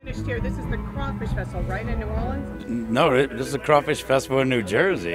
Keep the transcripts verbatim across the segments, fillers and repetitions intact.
Finished here. This is the Crawfish Festival, right, in New Orleans? No, this is the Crawfish Festival in New Jersey.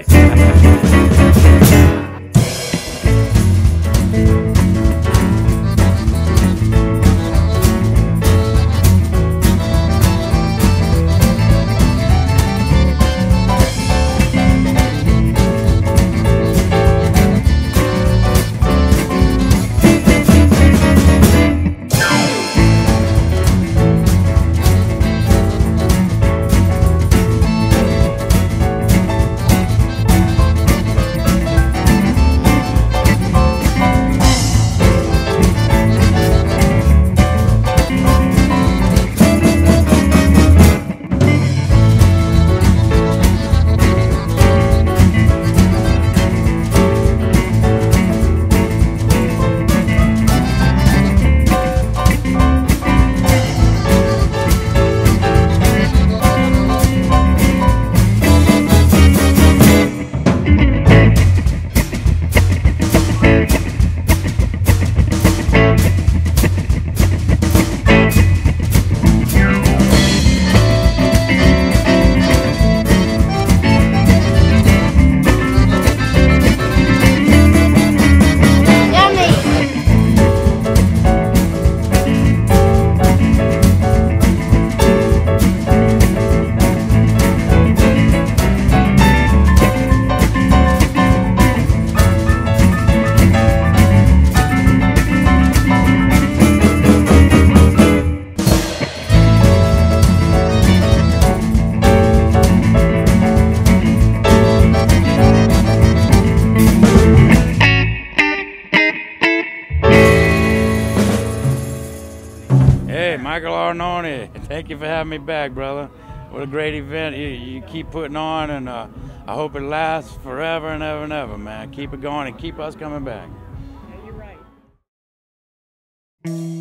Hey, Michael Arnone, thank you for having me back, brother. What a great event you, you keep putting on, and uh, I hope it lasts forever and ever and ever, man. Keep it going and keep us coming back. Yeah, you're right.